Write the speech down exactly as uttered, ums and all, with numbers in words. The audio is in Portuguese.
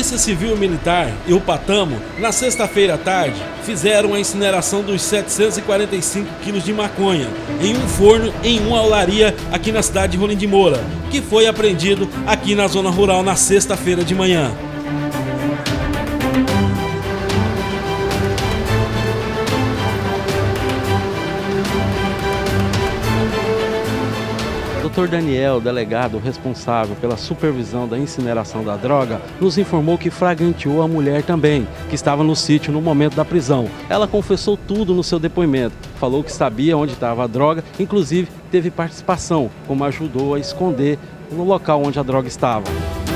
Polícia Civil e Militar e o Patamo, na sexta-feira à tarde, fizeram a incineração dos setecentos e quarenta e cinco quilos de maconha em um forno em uma olaria aqui na cidade de Rolim de Moura, que foi apreendido aqui na zona rural na sexta-feira de manhã. doutor Daniel, delegado responsável pela supervisão da incineração da droga, nos informou que flagranteou a mulher também, que estava no sítio no momento da prisão. Ela confessou tudo no seu depoimento, falou que sabia onde estava a droga, inclusive teve participação, como ajudou a esconder no local onde a droga estava.